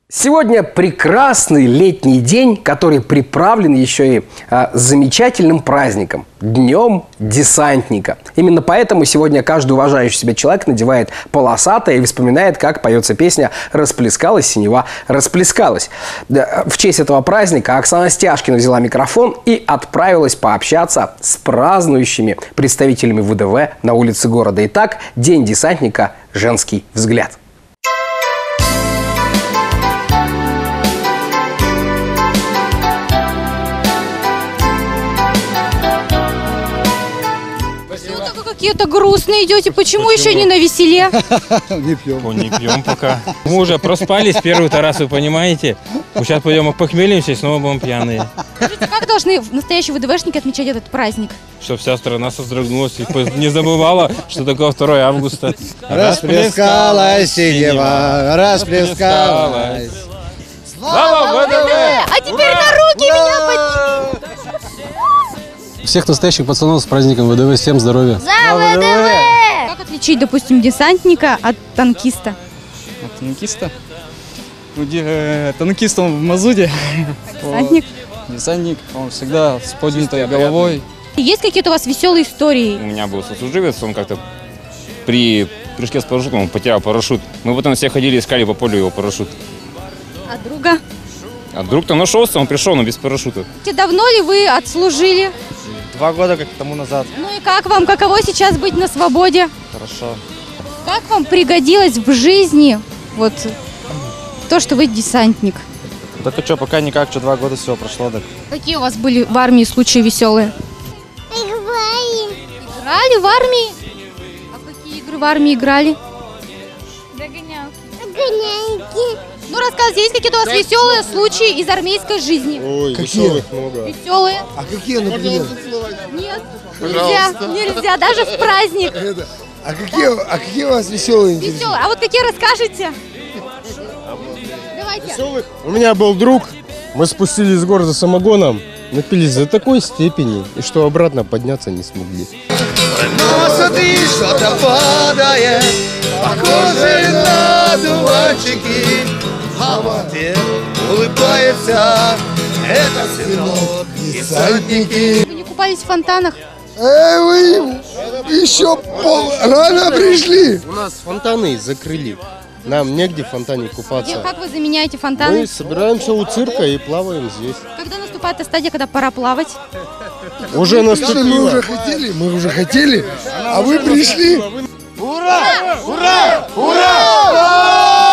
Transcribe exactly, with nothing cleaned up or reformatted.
Сегодня прекрасный летний день, который приправлен еще и а, замечательным праздником – Днем десантника. Именно поэтому сегодня каждый уважающий себя человек надевает полосатое и вспоминает, как поется песня «Расплескалась синева, расплескалась». В честь этого праздника Оксана Стяжкина взяла микрофон и отправилась пообщаться с празднующими представителями вэ дэ вэ на улице города. Итак, День десантника «Женский взгляд». Какие-то грустные идете. Почему, Почему еще не на веселе? Не пьем. О, не пьем пока. Мы уже проспались первый-то раз, вы понимаете? Мы сейчас пойдем похмелимся и снова будем пьяные. Скажите, как должны настоящие вэ дэ вэ-шники отмечать этот праздник? Чтобы вся страна создрогнулась и не забывала, что такое второе августа. Расплескалась синева, расплескалась. Слава вэ дэ вэ! А теперь на руки меня поднимите! Всех настоящих пацанов с праздником вэ дэ вэ, всем здоровья! За вэ дэ вэ! Как отличить, допустим, десантника от танкиста? От танкиста? Ну, э, танкист он в мазуте. Десантник? Десантник, он всегда с поднятой головой. Есть какие-то у вас веселые истории? У меня был сослуживец, он как-то при прыжке с парашютом он потерял парашют. Мы потом все ходили, искали по полю его парашют. А друга? А друг-то нашелся, он пришел, но без парашюта. Давно ли вы отслужили? Два года как тому назад. Ну и как вам, каково сейчас быть на свободе? Хорошо. Как вам пригодилось в жизни вот то, что вы десантник? Так и что, пока никак, что два года всего прошло. Так. Какие у вас были в армии случаи веселые? Играли. Играли в армии? А какие игры в армии играли? Догонялки. Догонялки. Ну, рассказывайте, есть какие-то у вас веселые случаи из армейской жизни? Ой, веселых много. Веселые? А какие, например? Нет, нельзя, нельзя, даже в праздник. А какие, а какие у вас веселые интересные? Веселые, а вот какие расскажете? Давайте. Веселых? У меня был друг, мы спустились с гор за самогоном, напились до такой степени, и что обратно подняться не смогли. Но смотри, что-то падает, похоже на дуванчики. Мама улыбается, это сынок, десантники. Вы не купались в фонтанах? Эй, вы еще пол рано пришли. У нас фонтаны закрыли, нам негде в фонтане купаться. Как вы заменяете фонтаны? Мы собираемся у цирка и плаваем здесь. Когда наступает та стадия, когда пора плавать? Уже наступило. Мы уже хотели, мы уже хотели, а вы пришли. Ура! Ура! Ура!